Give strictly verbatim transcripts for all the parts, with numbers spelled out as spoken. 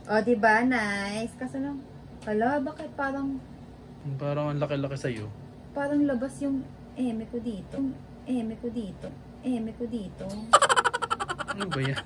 O, oh, diba? Nice. Kaso lang, hala, bakit parang... Parang ang laki-laki sa'yo. Parang labas yung eme ko dito. Eme ko dito. Eme ko dito. Ano ba yan?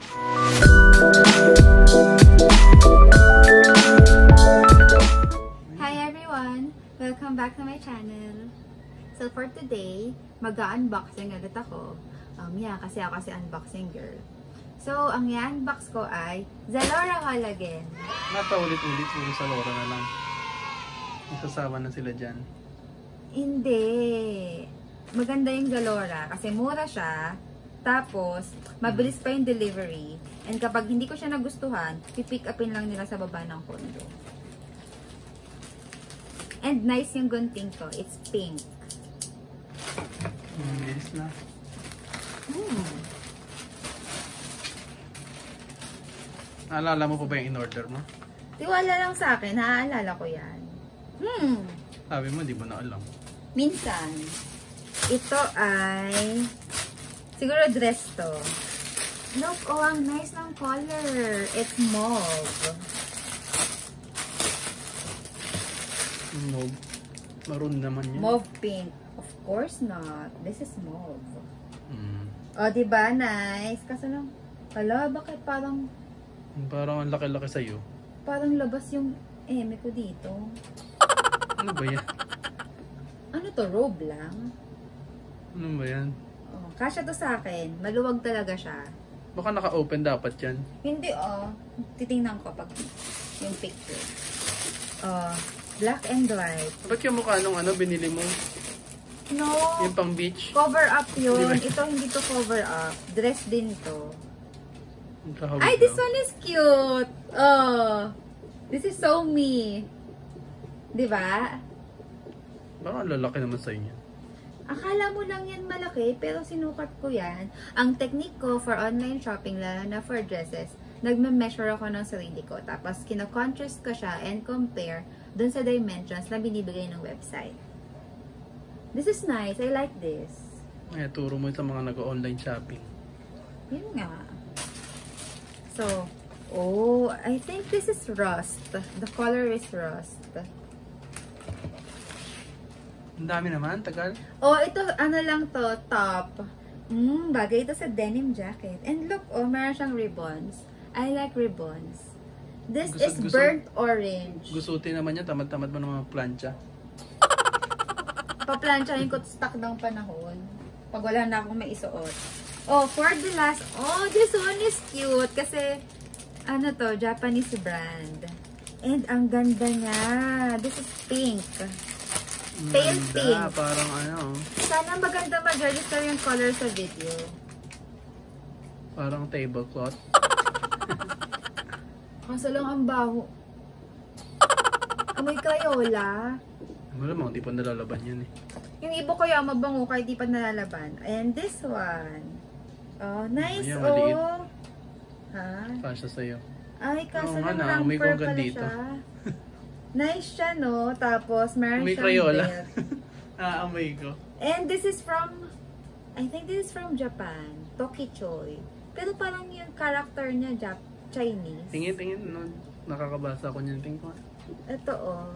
Hi everyone! Welcome back to my channel. So for today, mag-unboxing ulit ako. Um, yeah, kasi ako kasi unboxing girl. So, ang i-unbox ko ay Zalora Collagen. Napaulit-ulit yung Zalora na lang. Isasama na sila dyan. Hindi. Maganda yung Zalora kasi mura siya. Tapos, mabilis pa yung delivery. And kapag hindi ko siya nagustuhan, pipick upin lang nila sa baba ng condo. And nice yung gunting ko. It's pink. Hmm, bilis na. Hmm. Naalala mo pa ba yung in-order mo? Tiwala lang sa akin. Naaalala ko yan. Hmm. Sabi mo, di ba na alam? Minsan. Ito ay... siguro dress to. Look, oh, ang nice ng color. It's mauve. Mauve. Maroon naman yan. Mauve pink. Of course not. This is mauve. Hmm. Oh, diba? Nice. Kaso lang, hala, bakit parang... Parang ang laki-laki sa'yo. Parang labas yung eme ko dito. Ano ba yan? Ano to? Robe lang? Ano ba yan? Oh, kasya to sa akin. Maluwag talaga siya. Baka naka-open dapat yan. Hindi, oh. Titingnan ko pag yung picture. Oh, black and white. Ba't yung mukha nung ano binili mo? No. Yung pang beach? Cover up yun. Ito hindi to cover up. Dress din to. Ay, this one is cute. Oh. This is so me. Diba? Baka lalaki naman sa inyo. Akala mo lang yan malaki, pero sinukat ko yan. Ang technique ko for online shopping, lalo na for dresses, nagme-measure ako ng sarili ko. Tapos, kino-contrast ko siya and compare dun sa dimensions na binibigay ng website. This is nice. I like this. Ay, turo mo sa mga nag-online shopping. Yun nga. So, oh, I think this is rust. The color is rust. Ang dami naman, tagal. Oh, ito, ano lang to, top. Mm, bagay ito sa denim jacket. And look, oh, meron siyang ribbons. I like ribbons. This Gusto, is gusto, burnt orange. Gusutin naman niya, tamad-tamad mo ng mga plancha. Paplansyahin ko stock ng panahon. Pag wala na akong maisuot. Oh, for the last, oh, this one is cute. Kasi, ano to, Japanese brand. And ang ganda niya. This is pink. Pale pink. Parang ano. Sana maganda mag-register yung color sa video. Parang tablecloth. Kaso lang ang baho. Amoy Crayola. Wala mo, di pa nalalaban yan eh. Yung ibo kaya mabango kahit di pa nalalaban. And this one. Oh, nice. Ayan, maliit. Oh. Ha? Kasya sa'yo. Ay, kaso Oo nga, lang naamoy ko ramper hanggang pala dito. siya. Nice siya, no? Tapos, meron May siyang Crayola. belt. Naamoy ko. And this is from, I think this is from Japan. Tokichoy. Pero parang yung character niya, Jap Chinese. Tingin, tingin. No, nakakabasa ko niyan. Tingin ko. Ito, oh.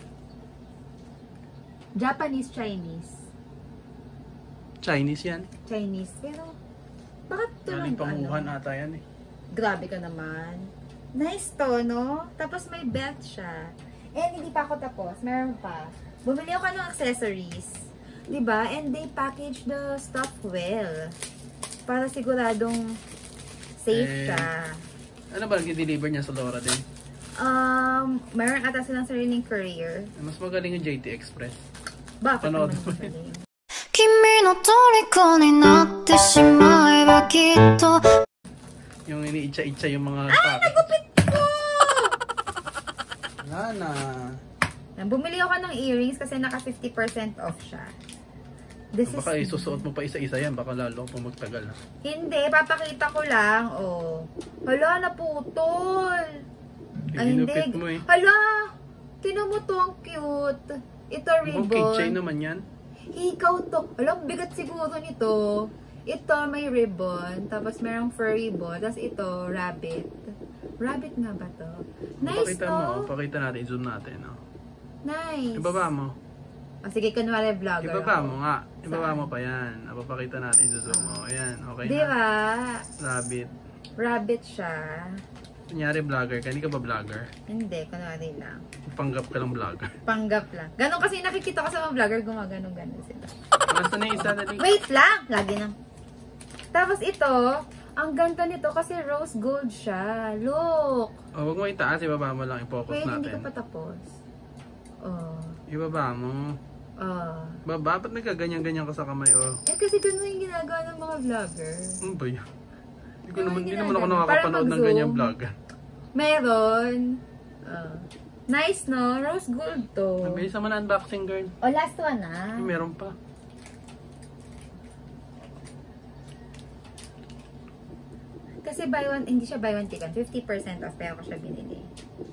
Japanese, Chinese. Chinese yan. Chinese. Pero, bakit ito lang Galing panguhan ano? ata yan eh. Grabe ka naman. Nice to, no? Tapos may belt siya. And hindi pa ako tapos. Meron pa. Bumili ako ng accessories. Diba? And they package the stuff well. Para siguradong safe Eh, siya. Ano ba nag-deliver niya sa Zalora din? Um, meron ata silang sariling courier. Mas magaling yung J T Express. Bakit Panood naman mo. magaling? 君の虜になってしまえばきっと Yung iniitsa-itsa yung mga Ay, package. nagupit ko! Wala na. Yan, bumili ako ng earrings kasi naka fifty percent off siya. This Baka is... isusuot mo pa isa-isa yan. Baka lalo kung magtagal na. Hindi, papakita ko lang. Oh. Hala, naputol. Ay, hindi. Hinupit mo eh. Hala! Tinan mo to, ang cute. Ito, Mukhang ribbon. keychain naman yan. Ikaw to. Alam, bigat siguro nito. Ito, may ribbon. Tapos, merong fur ribbon. Tapos, ito, rabbit. Rabbit nga ba to? Nice, Pakita no? mo, oh. Pakita natin, zoom natin. Oh. Nice. Ibaba mo. O sige, kunwari vlogger Ibaba ako. mo nga. Ibaba Saan? mo pa yan. Napapakita natin, zoom mo. Ayan, okay Di na. ba? Rabbit. Rabbit siya. Kunyari vlogger ka, hindi ka ba vlogger? Hindi, kunwari lang. Panggap ka lang vlogger. Panggap lang. Ganon kasi nakikita ko sa mga vlogger, gumaganon-ganon sila. Basta na yung isa na Wait lang! Lagi na. Tapos ito, ang ganda nito kasi rose gold siya. Look! Oh, wag mo itaas, ibaba mo lang, i-focus Wait, natin. hindi ko pa tapos. Oh. Ibaba mo. Oh. Baba, ba't nagkaganyan-ganyan ka sa kamay, oh? Eh kasi ganun yung ginagawa ng mga vlogger. Ano ba yan? Hindi ko Ano naman, yung hindi naman ako ginagawa? nakakapanood Para ng mag-zoom. ganyan vlog. Meron. Oh. Nice, no? Rose gold to. Mabilis naman ang unboxing, girl. O, last one na. Ay, meron pa. Kasi buy one, hindi siya buy one take one. fifty percent off, kaya ako siya binili.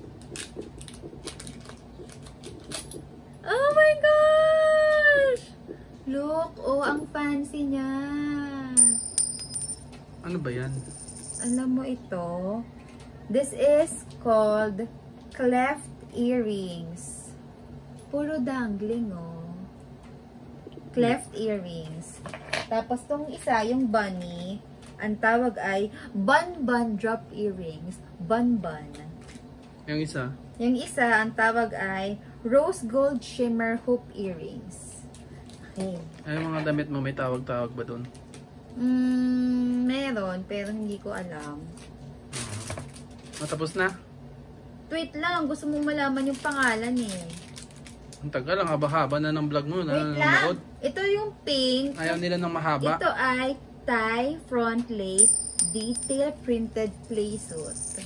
Oh my gosh! Look, oh, ang fancy niya. Ano ba yan? Alam mo ito? This is called cleft earrings. Puro dangling, oh. Cleft earrings. Tapos tong isa, yung bunny, ang tawag ay bun-bun drop earrings. Bun-bun. Yung isa? Yung isa, ang tawag ay rose gold shimmer hoop earrings. Okay. Ay, yung mga damit mo, may tawag-tawag ba dun? Mm, meron, pero hindi ko alam. Matapos na? Wait lang, gusto mong malaman yung pangalan eh. Ang tagal, ang haba-haba na ng vlog mo. Wait lang. Nanonood. Ito yung pink. Ayaw nila ng mahaba. Ito ay tie front lace detail printed play suit.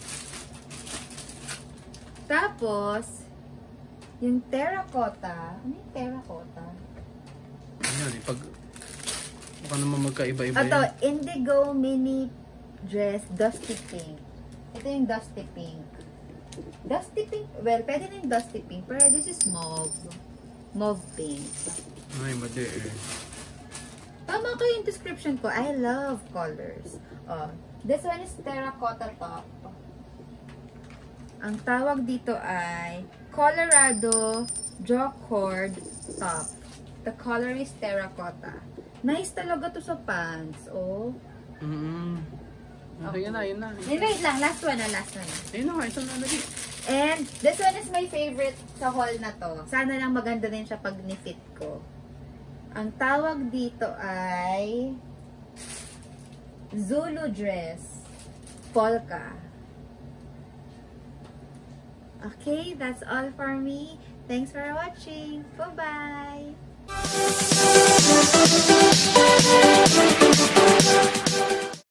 Tapos, yung terracotta. Ano yung terracotta? Ayan, eh, pag... Baka naman magkaiba-iba Ito, yan. indigo mini dress dusty pink. Ito yung dusty pink. Dusty pink, well, pwede na yung dusty pink, pero this is mauve. Mauve pink. Ay, madi eh. Tama ko yung description ko. I love colors. Oh, this one is terracotta top. Ang tawag dito ay Colorado Jocord top. The color is terracotta. Nice talaga to sa pants. Oh. Mm-hmm. Okay, yun na, yun na. Eh, wait lang. Last one na, last one na. Ayun na nga, isang nalagay. And this one is my favorite sa haul na to. Sana lang maganda din siya pag ni-fit ko. Ang tawag dito ay Zulu dress. Polka. Okay, that's all for me. Thanks for watching. Bye-bye!